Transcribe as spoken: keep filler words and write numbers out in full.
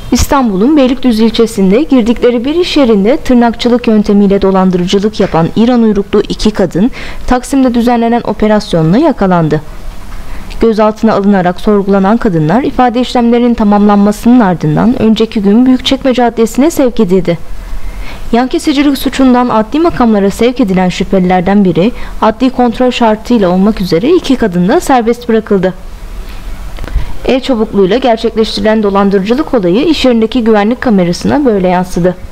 İstanbul'un Beylikdüzü ilçesinde girdikleri bir iş yerinde tırnakçılık yöntemiyle dolandırıcılık yapan İran uyruklu iki kadın Taksim'de düzenlenen operasyonla yakalandı. Gözaltına alınarak sorgulanan kadınlar ifade işlemlerinin tamamlanmasının ardından önceki gün Büyükçekmece Adliyesi'ne sevk edildi. Yan kesicilik suçundan adli makamlara sevk edilen şüphelilerden biri adli kontrol şartıyla olmak üzere iki kadın da serbest bırakıldı. El çabukluğuyla gerçekleştirilen dolandırıcılık olayı iş yerindeki güvenlik kamerasına böyle yansıdı.